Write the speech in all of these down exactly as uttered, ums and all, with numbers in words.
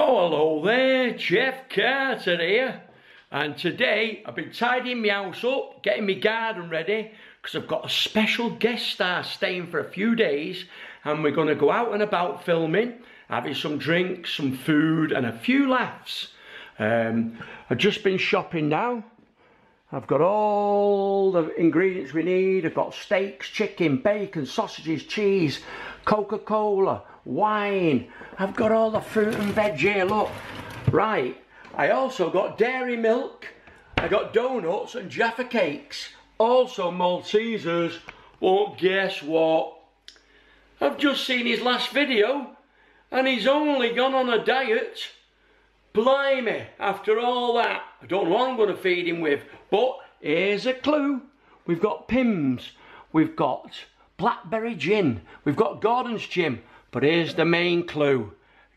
Oh, hello there, Geoff Carter here. And today I've been tidying my house up, getting my garden ready, because I've got a special guest star staying for a few days, and we're going to go out and about filming, having some drinks, some food and a few laughs. Um, I've just been shopping now. I've got all the ingredients we need. I've got steaks, chicken, bacon, sausages, cheese, Coca-Cola, wine. I've got all the fruit and veg here, look. Right, I also got dairy milk. I got donuts and Jaffa cakes. Also Maltesers. Well, guess what? I've just seen his last video and he's only gone on a diet. Blimey, after all that. I don't know what I'm going to feed him with, but here's a clue. We've got Pimm's, we've got blackberry gin, we've got Gordon's gin, but here's the main clue.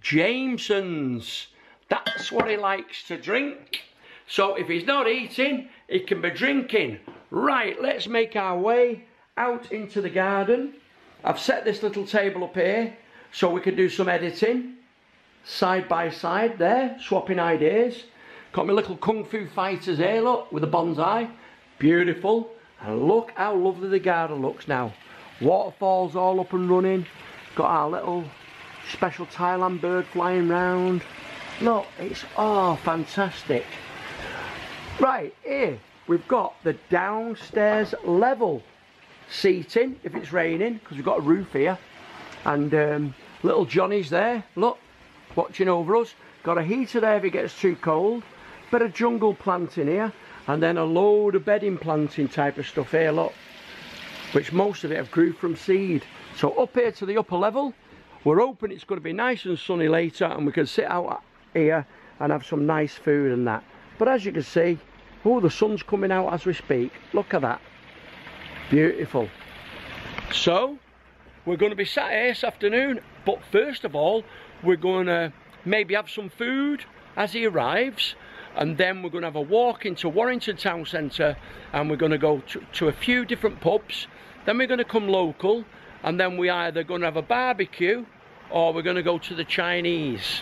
Jameson's. That's what he likes to drink. So if he's not eating, he can be drinking. Right, let's make our way out into the garden. I've set this little table up here so we can do some editing. Side by side there, swapping ideas. Got my little kung fu fighters here, look, with a bonsai. Beautiful. And look how lovely the garden looks now. Waterfalls all up and running. Got our little special Thailand bird flying round. Look, it's all fantastic. Right, here we've got the downstairs level seating if it's raining, because we've got a roof here. And um, little Johnny's there, look, watching over us. Got a heater there if it gets too cold. Bit of jungle planting here, and then a load of bedding planting type of stuff here, look, which most of it have grew from seed. So up here to the upper level, we're hoping it's going to be nice and sunny later, and we can sit out here and have some nice food and that. But as you can see, oh, the sun's coming out as we speak. Look at that, beautiful. So we're going to be sat here this afternoon, but first of all we're going to maybe have some food as he arrives, and then we're going to have a walk into Warrington Town Centre, and we're going to go to, to a few different pubs. Then we're going to come local, and then we're either going to have a barbecue or we're going to go to the Chinese.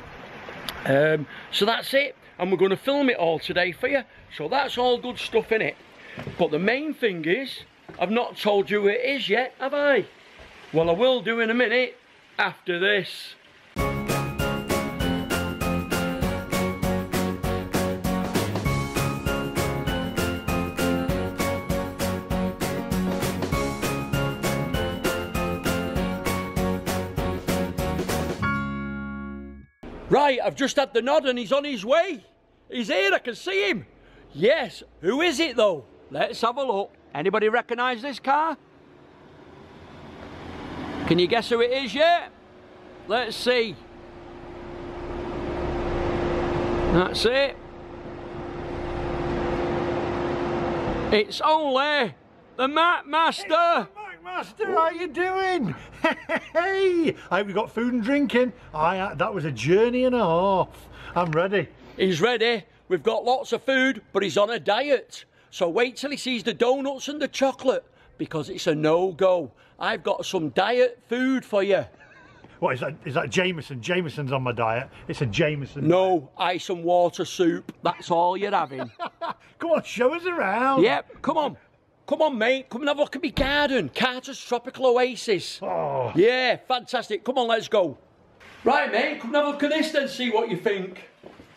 Um, so that's it, and we're going to film it all today for you. So that's all good stuff in it. But the main thing is, I've not told you who it is yet, have I? Well, I will do in a minute after this. Right, I've just had the nod and he's on his way. He's here, I can see him. Yes, who is it though? Let's have a look. Anybody recognise this car? Can you guess who it is yet? Let's see. That's it. It's only the MacMaster. MacMaster, how you doing? Hey, I hope you got food and drinking. I, that was a journey and a half. I'm ready. He's ready. We've got lots of food, but he's on a diet. So wait till he sees the donuts and the chocolate, because it's a no-go. I've got some diet food for you. What is that? Is that Jameson? Jameson's on my diet. It's a Jameson. No, diet. Ice and water soup. That's all you're having. Come on, show us around. Yep, come on. Come on, mate. Come and have a look at my garden. Carter's Tropical Oasis. Oh. Yeah, fantastic. Come on, let's go. Right, mate. Come and have a look at this then, see what you think.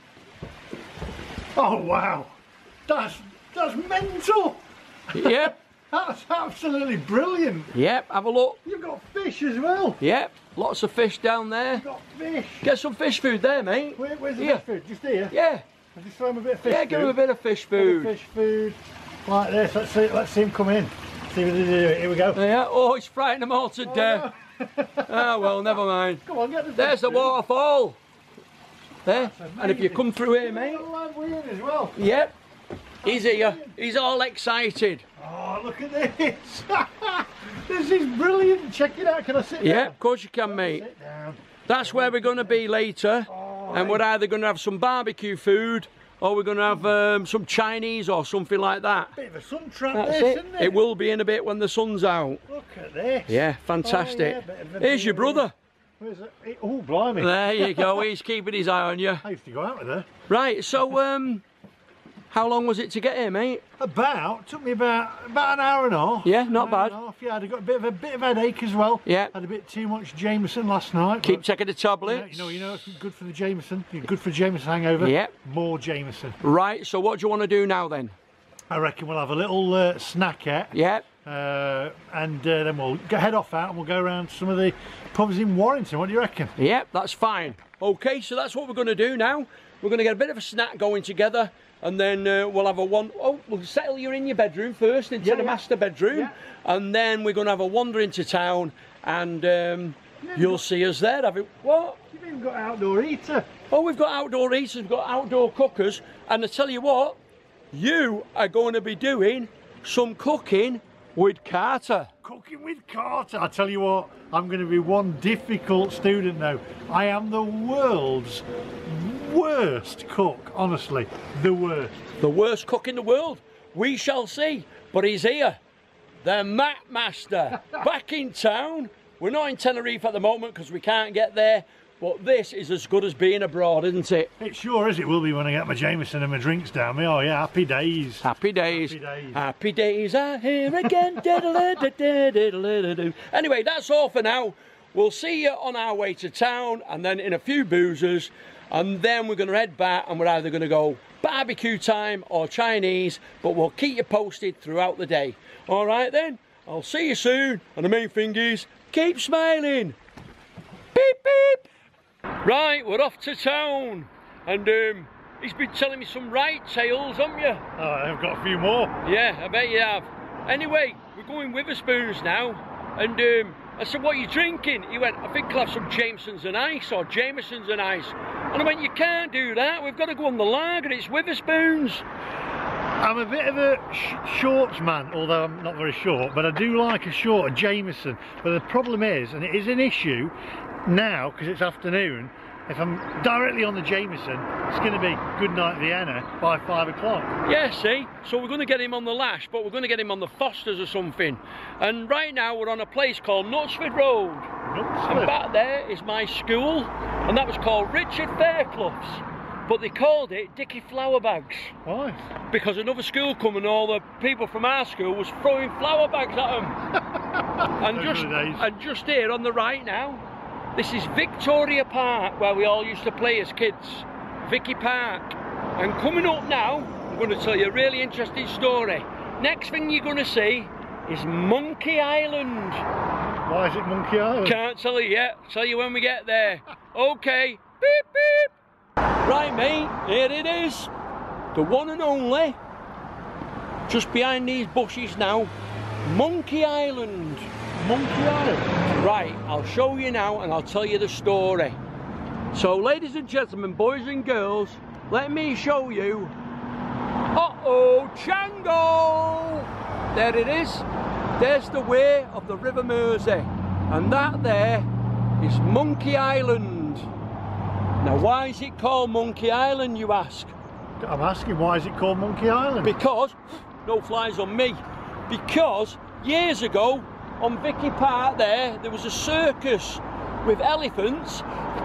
Oh, wow. That's, that's mental. Yep. That's absolutely brilliant. Yep, have a look. You've got fish as well. Yep, lots of fish down there. You've got fish. Get some fish food there, mate. Where, where's the here. fish food? Just here? Yeah. I'll just throw him a bit of fish yeah, food. give him a bit of fish food. Bit of fish food. Like this. Let's see, let's see him come in. See what they do. Here we go. Yeah, oh, he's frightened them all to oh, death. No. Oh, well, never mind. Come on, get the There's the waterfall. There. And if you come through here, mate. As well. Yep. He's here. He's all excited. Oh, look at this. This is brilliant. Check it out. Can I sit yeah, down? Yeah, of course you can, mate. Sit down. That's where we're going to be later. Oh, and we're either going to have some barbecue food or we're going to have um, some Chinese or something like that. Bit of a sun trap. That's this, it. Isn't it? It will be in a bit when the sun's out. Look at this. Yeah, fantastic. Oh, yeah, Here's your brother. Where's it? It- Oh, blimey. There you go, he's keeping his eye on you. I used to go out with her. Right, so um, how long was it to get here, mate? About, took me about about an hour and a half. Yeah, not An hour bad. and a half, yeah, I'd got a bit of a bit of headache as well. Yeah. Had a bit too much Jameson last night. Keep but, taking the you know, tablets. you know, you know, it's good for the Jameson. Good for Jameson hangover. Yep. More Jameson. Right, so what do you want to do now then? I reckon we'll have a little uh, snackette. Yep. Uh, and uh, then we'll go, head off out and we'll go around to some of the pubs in Warrington. What do you reckon? Yep, that's fine. Okay, so that's what we're going to do now. We're going to get a bit of a snack going together, and then uh, we'll have a one. Oh, we'll settle you in your bedroom first, into Yeah, the yeah. master bedroom, Yeah. and then we're going to have a wander into town, and um, you'll see us there. Have it? What? You've even got outdoor heater. Oh, we've got outdoor eaters, we've got outdoor cookers, and I tell you what, you are going to be doing some cooking with Carter. Cooking with Carter. I tell you what, I'm going to be one difficult student now. I am the world's worst cook, honestly, the worst. The worst cook in the world. We shall see. But he's here. The MacMaster. Back in town. We're not in Tenerife at the moment because we can't get there. But this is as good as being abroad, isn't it? It sure is. It will be when I get my Jameson and my drinks down me. Oh yeah, happy days. Happy days. Happy days. Happy days are here again. Anyway, that's all for now. We'll see you on our way to town and then in a few boozers. And then we're going to head back and we're either going to go barbecue time or Chinese. But we'll keep you posted throughout the day. All right then. I'll see you soon. And the main thing is, keep smiling. Beep, beep. Right, we're off to town, and um, he's been telling me some right tales, haven't you? Oh, I've got a few more. Yeah, I bet you have. Anyway, we're going Witherspoons now, and um, I said, what are you drinking? He went, I think I'll have some Jameson's and ice, or Jameson's and ice. And I went, you can't do that, we've got to go on the lager, it's Witherspoons. I'm a bit of a sh shorts man, although I'm not very short, but I do like a short, a Jameson. But the problem is, and it is an issue now because it's afternoon, if I'm directly on the Jameson, it's going to be good night Vienna by five o'clock. Yeah, see? So we're going to get him on the Lash, but we're going to get him on the Fosters or something. And right now we're on a place called Latchford Road. Knutsford. And back there is my school, and that was called Richard Fairclough's. But they called it Dicky Flower Bags. Why? Because another school come and all the people from our school was throwing flower bags at them. and, Those just, were the days. and just here on the right now, this is Victoria Park, where we all used to play as kids. Vicky Park. And coming up now, I'm going to tell you a really interesting story. Next thing you're going to see is Monkey Island. Why is it Monkey Island? Can't tell you yet, tell you when we get there. Okay, beep beep. Right mate, here it is. The one and only, just behind these bushes now, Monkey Island. Monkey Island? Right, I'll show you now and I'll tell you the story. So ladies and gentlemen, boys and girls, let me show you. Uh-oh, Django! There it is. There's the way of the River Mersey. And that there is Monkey Island. Now why is it called Monkey Island, you ask? I'm asking, why is it called Monkey Island? Because, no flies on me, because years ago on Vicky Park there, there was a circus with elephants,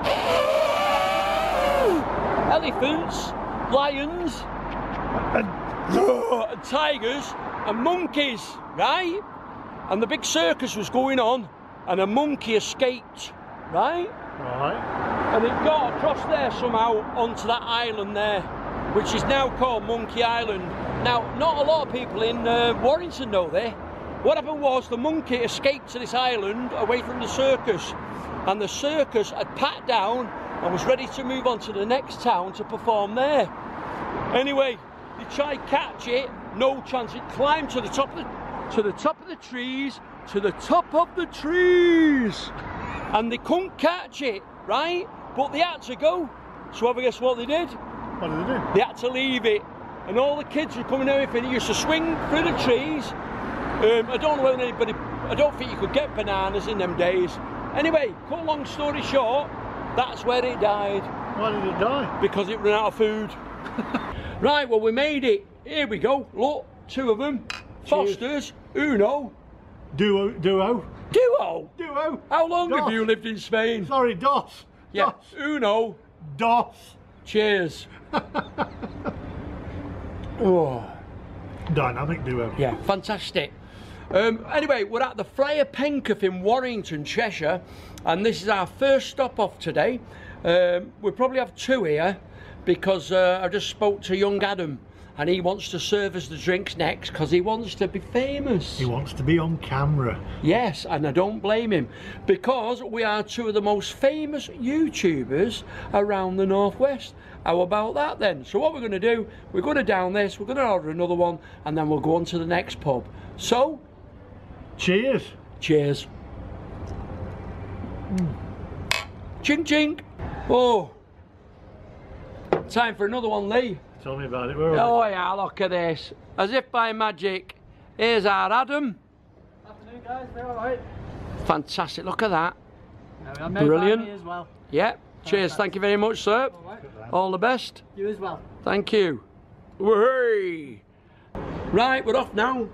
elephants, lions, and, and tigers and monkeys, right? And the big circus was going on and a monkey escaped, right? Right. And it got across there somehow onto that island there, which is now called Monkey Island. Now, not a lot of people in uh, Warrington know that. What happened was the monkey escaped to this island away from the circus, and the circus had packed down and was ready to move on to the next town to perform there. Anyway, they tried catch it, no chance. It climbed to the top of the to the top of the trees, to the top of the trees, and they couldn't catch it, right? But they had to go. So have a guess what they did? What did they do? They had to leave it, and all the kids were coming out. It used to swing through the trees. Um, I don't know whether anybody. I don't think you could get bananas in them days. Anyway, cut a long story short, that's where it died. Why did it die? Because it ran out of food. Right, well we made it. Here we go. Look, two of them. Cheers. Fosters, Uno, Duo, duo. Duo? Duo. How long Dos. have you lived in Spain? Sorry, dos. Yeah. Dos. Uno. Dos. Cheers. Oh. Dynamic duo. Yeah, fantastic. Um, anyway, we're at the Friar Penketh in Warrington, Cheshire, and this is our first stop off today. Um, we probably have two here because uh, I just spoke to young Adam and he wants to serve us the drinks next because he wants to be famous. He wants to be on camera. Yes, and I don't blame him because we are two of the most famous YouTubers around the Northwest. How about that then? So what we're going to do, we're going to down this, we're going to order another one, and then we'll go on to the next pub. So, cheers. Cheers. Mm. Chink chink. Oh. Time for another one, Lee. Tell me about it. Where Oh are yeah, look at this. As if by magic. Here's our Adam. Afternoon guys, they're alright. Fantastic, look at that. No, made Brilliant. by me as well. Yeah. Cheers, thank you very much, sir. All, right. All the best. You as well. Thank you. Whee! Right, we're off now.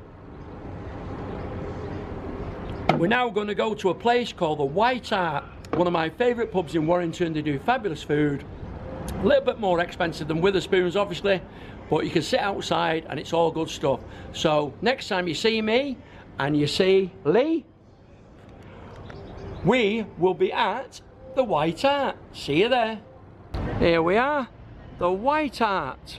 We're now going to go to a place called the White Hart, one of my favourite pubs in Warrington. They do fabulous food, a little bit more expensive than Witherspoon's obviously, but you can sit outside and it's all good stuff. So next time you see me and you see Lee, we will be at the White Hart. See you there. Here we are, the White Hart.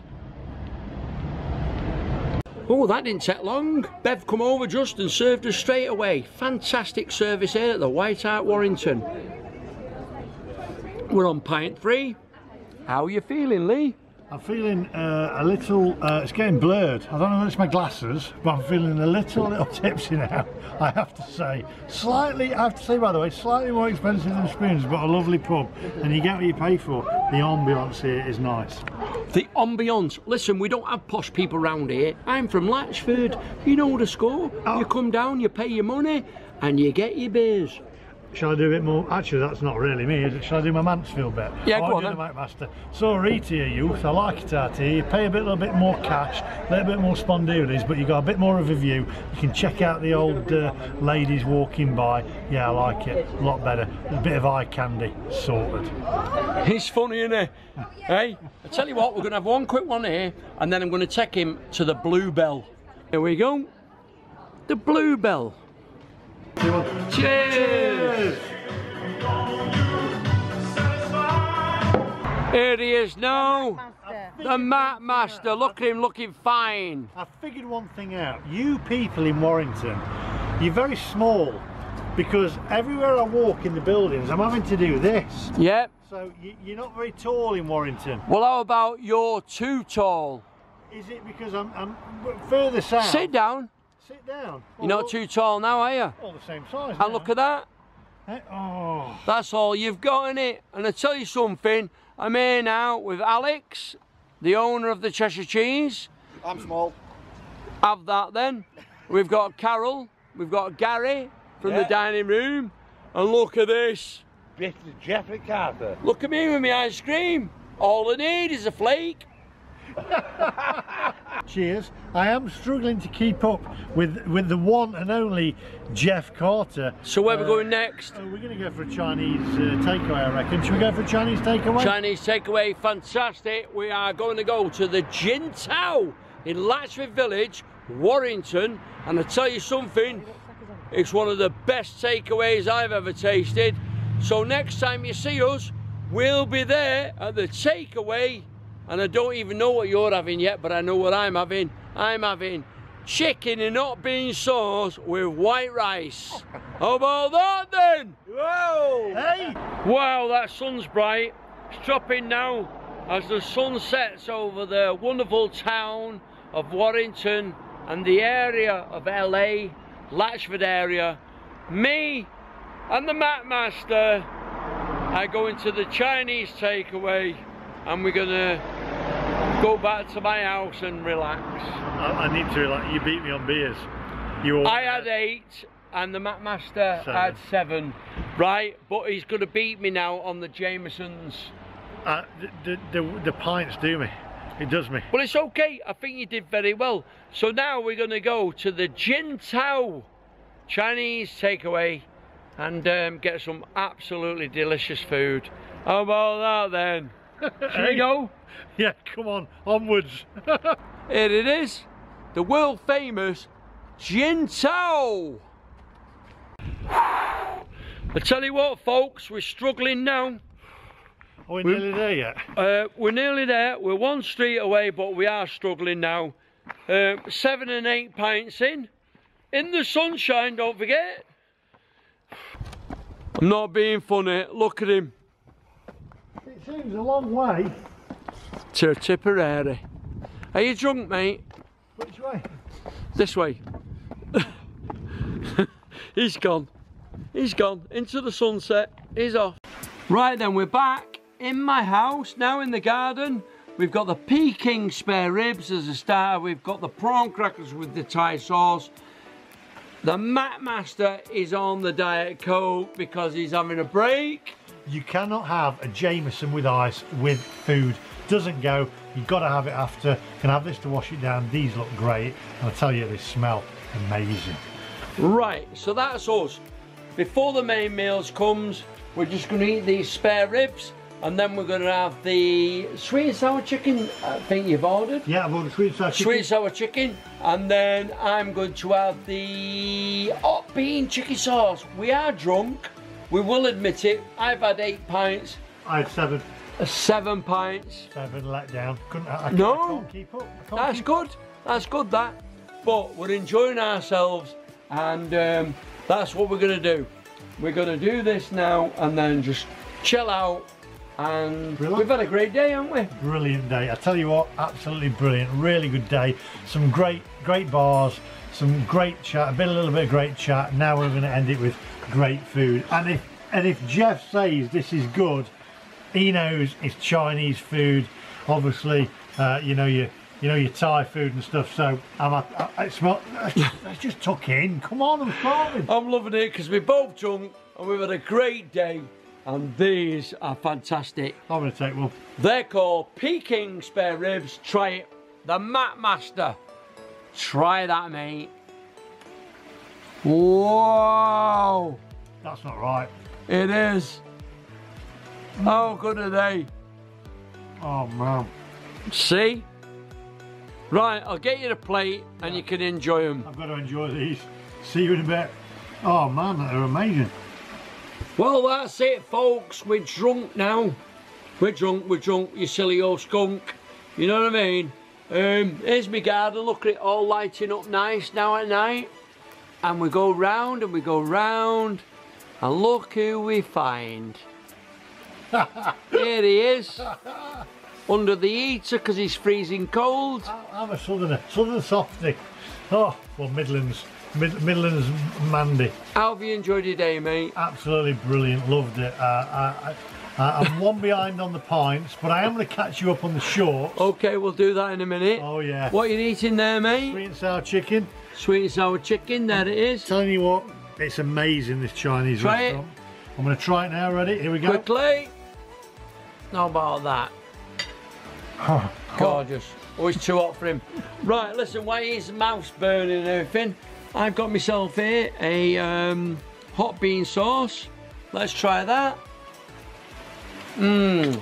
Oh, that didn't take long. Bev come over just and served us straight away. Fantastic service here at the White Hart, Warrington. We're on pint three. How are you feeling, Lee? I'm feeling uh, a little, uh, it's getting blurred. I don't know if it's my glasses, but I'm feeling a little, little tipsy now, I have to say. Slightly, I have to say by the way, slightly more expensive than Spoons, but a lovely pub. And you get what you pay for. The ambience here is nice. The ambience. Listen, we don't have posh people around here. I'm from Latchford. You know the score. Oh. You come down, you pay your money, and you get your beers. Shall I do a bit more? Actually, that's not really me, is it? Shall I do my Mansfield bit? Yeah, oh, go on then. The MacMaster. So, read to you, youth. I like it out here. You pay a bit, little bit more cash, a little bit more spondoolies, but you got a bit more of a view. You can check out the old uh, ladies walking by. Yeah, I like it. A lot better. A bit of eye candy, sorted. He's funny, isn't he? Hey, I tell you what, we're going to have one quick one here, and then I'm going to take him to the Bluebell. Here we go. The Bluebell. Cheers! Cheers! Here he is now, the MacMaster. Look at him looking fine. I figured one thing out. You people in Warrington, you're very small because everywhere I walk in the buildings, I'm having to do this. Yep. So you, you're not very tall in Warrington. Well, how about you're too tall? Is it because I'm, I'm further south? Sit down. Sit down. You're not too tall now, are you? All the same size. And now. look at that. Hey, oh. That's all you've got in it. And I tell you something, I'm here now with Alex, the owner of the Cheshire Cheese. I'm small. Have that then. We've got Carol, we've got Gary from Yeah. the dining room. And look at this. Mister Geoff Carter. Look at me with my ice cream. All I need is a flake. Cheers. I am struggling to keep up with with the one and only Geoff Carter. So where uh, we're going next? Oh, we're going to go for a Chinese uh, takeaway, I reckon. Should we go for a Chinese takeaway? Chinese takeaway, fantastic. We are going to go to the Gin Tao in Latchford Village, Warrington. And I tell you something, it's one of the best takeaways I've ever tasted. So next time you see us, we'll be there at the takeaway. And I don't even know what you're having yet, but I know what I'm having. I'm having chicken and hot bean sauce with white rice. How about that then? Whoa! Hey! Wow, that sun's bright. It's dropping now as the sun sets over the wonderful town of Warrington and the area of L A, Latchford area. Me and the MacMaster are going to the Chinese takeaway, and we're gonna go back to my house and relax. I, I need to relax. You beat me on beers. You all I had eight and the MacMaster Seven. had seven. Right, but he's gonna beat me now on the Jamesons. Uh, the, the, the, the pints do me. It does me. Well, it's okay. I think you did very well. So now we're gonna go to the Gin Tao Chinese takeaway and um, get some absolutely delicious food. How about that then? Shall we go? Yeah, come on, onwards. Here it is, the world famous Gin Tao. I tell you what folks, we're struggling now. Are we nearly there yet? Uh, we're nearly there, we're one street away, but we are struggling now. Uh, seven and eight pints in, in the sunshine, don't forget. I'm not being funny, look at him. It seems a long way. To Tipperary. Are you drunk, mate? Which way? This way. He's gone. He's gone into the sunset. He's off. Right then, we're back in my house now in the garden. We've got the Peking spare ribs as a starter. We've got the prawn crackers with the Thai sauce. The MacMaster is on the Diet Coke because he's having a break. You cannot have a Jameson with ice with food. Doesn't go. You've got to have it after. Can have this to wash it down. These look great. And I tell you, they smell amazing. Right, so that's us. Before the main meals comes, we're just going to eat these spare ribs, and then we're going to have the sweet and sour chicken. I think you've ordered. Yeah, I've ordered sweet and sour chicken. Sweet and sour chicken, and then I'm going to have the hot bean chicken sauce. We are drunk. We will admit it. I've had eight pints. I had seven. Uh, seven pints. Seven let down. Couldn't. I, I, No. I can't keep up. I can't That's keep good. That's good. That. But we're enjoying ourselves, and um, that's what we're going to do. We're going to do this now, and then just chill out. And Relax. We've had a great day, haven't we? Brilliant day. I tell you what, absolutely brilliant. Really good day. Some great, great bars. Some great chat. A bit, a little bit of great chat. Now we're going to end it with great food. And if and if Geoff says this is good, he knows it's Chinese food. Obviously, uh, you know your you know your Thai food and stuff. So I'm I, I smell. Let's just tuck in. Come on, I'm starving. I'm loving it because we're both drunk and we've had a great day. And these are fantastic. I'm going to take one. They're called Peking spare ribs. Try it. The MacMaster. Try that, mate. Whoa. That's not right. It is. How good are they? Oh man. See? Right, I'll get you the plate and you can enjoy them. I've got to enjoy these. See you in a bit. Oh man, they're amazing. Well, that's it, folks. We're drunk now. We're drunk, we're drunk, you silly old skunk. You know what I mean? Um, here's my garden. Look at it all lighting up nice now at night. And we go round and we go round. And look who we find. Here he is. Under the heater because he's freezing cold. I'm a southerner. Southern softy. Oh, well, Midlands. Mid Midlands Mandy. How have you enjoyed your day, mate? Absolutely brilliant. Loved it. Uh, I, I, I'm one behind on the pints, but I am going to catch you up on the shorts. Okay, we'll do that in a minute. Oh, yeah. What are you eating there, mate? Sweet and sour chicken. Sweet and sour chicken, there it is. Telling you what, it's amazing, this Chinese Try restaurant. It. I'm going to try it now. Ready? Here we go. Quickly. How about that? Gorgeous. Oh, it's too hot for him. Right, listen, while his mouth's burning and everything, I've got myself here a um, hot bean sauce. Let's try that. Mmm.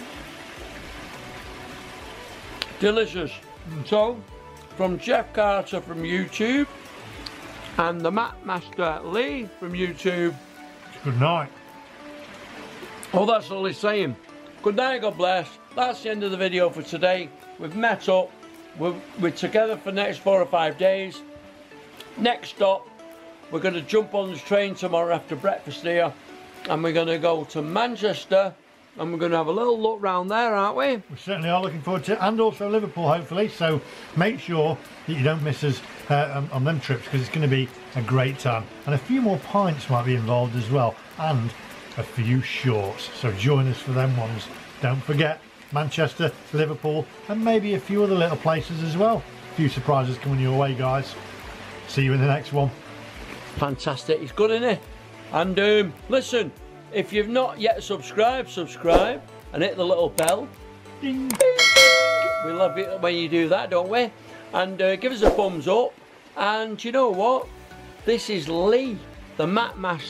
Delicious. So, from Geoff Carter from YouTube and the MacMaster Lee from YouTube. Good night. Oh, that's all he's saying. Good night, God bless. That's the end of the video for today. We've met up. We're, we're together for the next four or five days. Next stop, we're going to jump on the train tomorrow after breakfast here, and we're going to go to Manchester, and we're going to have a little look round there, aren't we? We certainly are looking forward to it, and also Liverpool, hopefully. So make sure that you don't miss us uh, on, on them trips, because it's going to be a great time. And a few more pints might be involved as well, and a few shorts. So join us for them ones. Don't forget Manchester, Liverpool, and maybe a few other little places as well. A few surprises coming your way, guys. See you in the next one. Fantastic. It's good, isn't it? And um, listen, if you've not yet subscribed, subscribe and hit the little bell. Ding. Bing, bing. We love it when you do that, don't we? And uh, give us a thumbs up. And you know what? This is Lee, the MacMaster,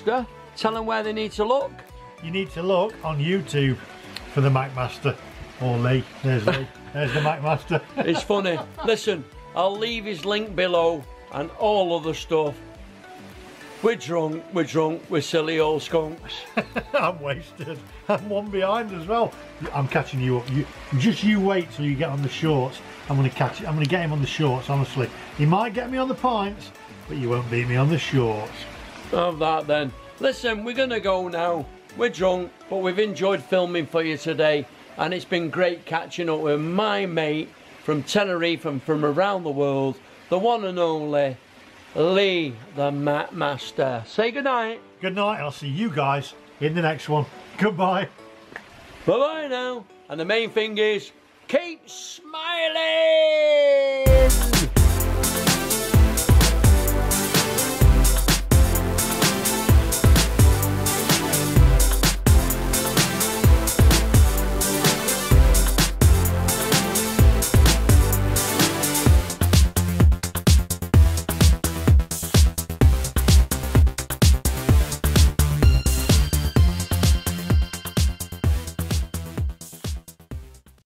Tell them where they need to look. You need to look on YouTube for the MacMaster. Or Lee. There's Lee. There's the MacMaster. It's funny. Listen, I'll leave his link below and all other stuff. We're drunk, we're drunk, we're silly old skunks. I'm wasted. I'm one behind as well. I'm catching you up. You just you wait till you get on the shorts. I'm gonna catch it. I'm gonna get him on the shorts, honestly. He might get me on the pints, but you won't beat me on the shorts. Of that then. Listen, we're gonna go now. We're drunk, but we've enjoyed filming for you today, and it's been great catching up with my mate from Tenerife and from around the world, the one and only Lee, the MacMaster. Say goodnight. Good night. I'll see you guys in the next one. Goodbye. Bye bye now. And the main thing is, keep smiling.